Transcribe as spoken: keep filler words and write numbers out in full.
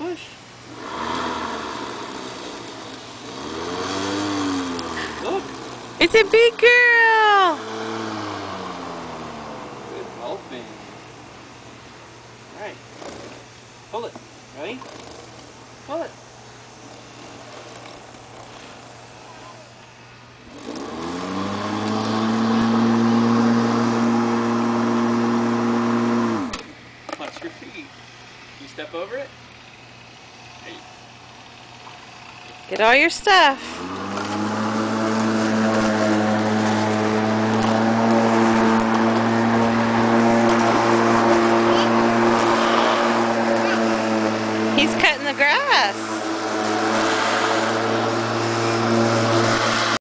push. Look. It's a big girl. Good dolphin. Alright. Pull it. Ready? Pull it. Watch your feet. You step over it? Hey. Get all your stuff.